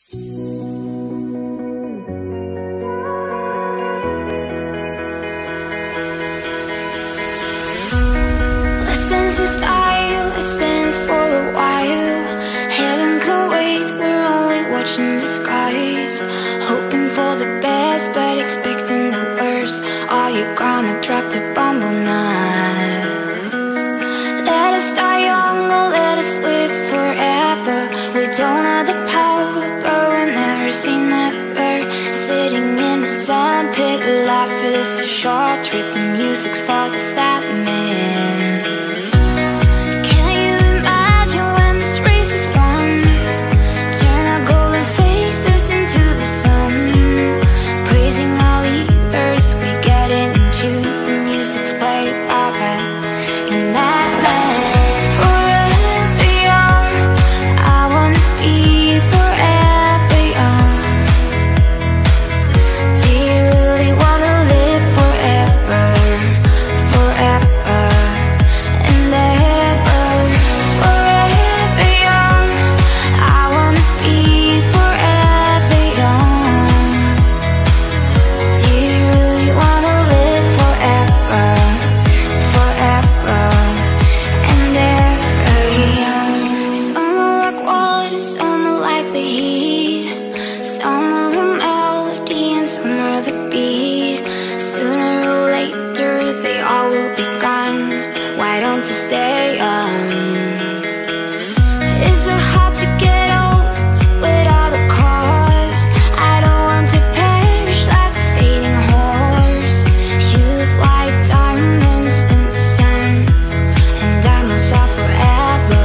Let's dance in style, let's dance for a while. Heaven can wait, we're only watching the skies. Hoping for the best, but expecting the worst. Are you gonna drop the bomb or not? Let us die young or let us live forever. We don't have the power, but we'll never say never. Sitting in the sandpit, life is a short trip. The music's for the sad man. Can you imagine when this race is won? Turn our golden faces into the sun. Praising our leaders, we get it in June. The music's played by band and madman. Forever young, I wanna be forever young. Do you really wanna live forever, forever and ever? Forever young, I wanna be forever young. Do you really wanna live forever, forever and ever young? Some are like water, some are like the heat. Some are a melody and some are the beat. Sooner or later they all will be gone. Why don't you stay young? Is it hard to get old without a cause? I don't want to perish like a fading horse. Youth like diamonds in the sun, and diamonds are forever.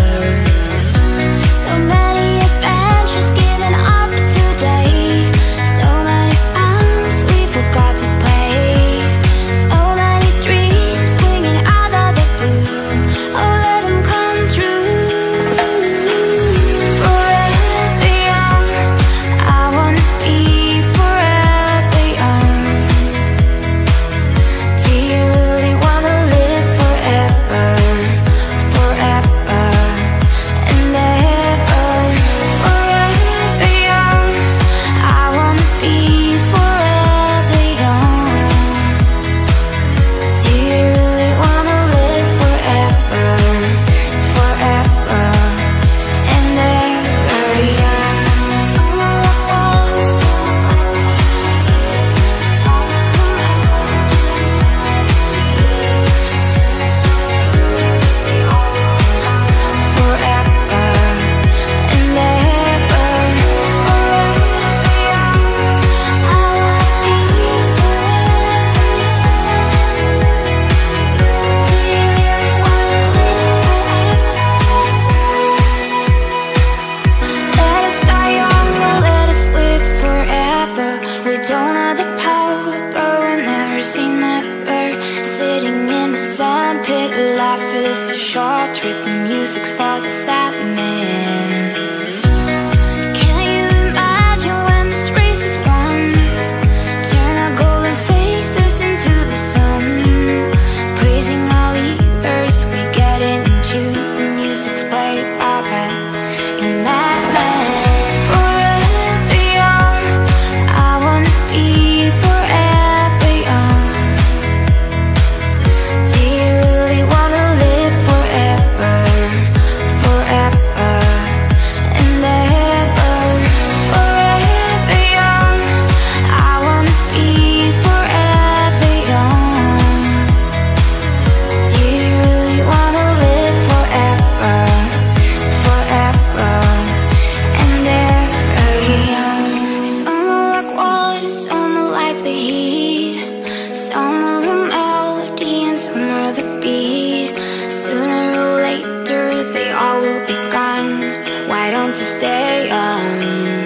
So many adventures given up today. So many songs we forgot to play. So many dreams swinging out of the blue. Oh, let them come true. Forever young, I wanna be forever young. Do you really wanna live forever, forever and ever? Forever young, I wanna be forever young. Do you really wanna live forever, forever and ever young? Some are like walls, forever and ever. Forever young, I wanna be forever young. Do you really wanna live forever? Let us die young or let us live forever. We don't have the power, but we'll never say never. Sitting in the sandpit, life is a short trip. The music's for the sad man. Can you imagine when this race is won? Turn our golden faces into the sun. Praising our leaders, we get it in June. The music's played by band and madman. Forever young, I wanna be forever young. Do you really wanna live forever, forever and ever? Forever young, I wanna be forever young. Do you really wanna live forever, forever and ever young? Some are like water, some are like the heat. Some are a melody and some are the beat. Sooner or later they all will be gone. Why don't you stay young?